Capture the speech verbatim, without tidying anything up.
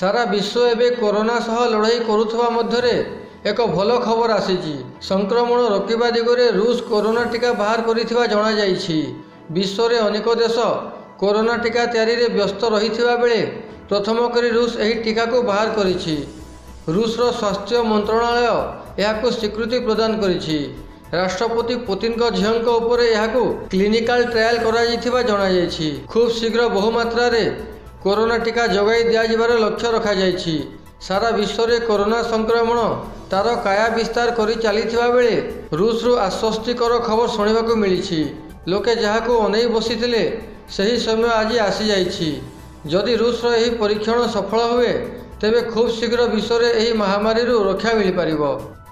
सारा विश्व एवं कोरोना सह लड़ाई करुवा मध्य एक भल खबर आसी। संक्रमण रोकवा दिगरे रूस कोरोना टीका बाहर करिथिबा जणा जाइछि। विश्व रे अनेक देश कोरोना टीका तैयारी रे व्यस्त रहिथिबा बेले प्रथम करी रूस एही टीका को बाहर करिछि। रूसर स्वास्थ्य मंत्रणालय एहाको स्वीकृति प्रदान करिछि। राष्ट्रपति पुतिन को झील उपरे एहाको क्लिनिकल ट्रायल करा जाइथिबा जणा जाइछि। खूब शीघ्र बहुमात्रा रे कोरोना टीका जगाई दिया जिबार लक्ष्य रखा जाइछि। सारा विश्व रे कोरोना संक्रमण तार काया विस्तार करी चलीथिबा बेले रूस रु आश्वस्तिकर खबर शुणिबाकू मिलिछि। लोके जहाको अनै बसिथिले सही समय आज आसी जाइछि। जदि रूसर एही परीक्षण सफल हुए तेबे खूब शीघ्र विश्व रे एही महामारी रु रक्षा मिल पारिबो।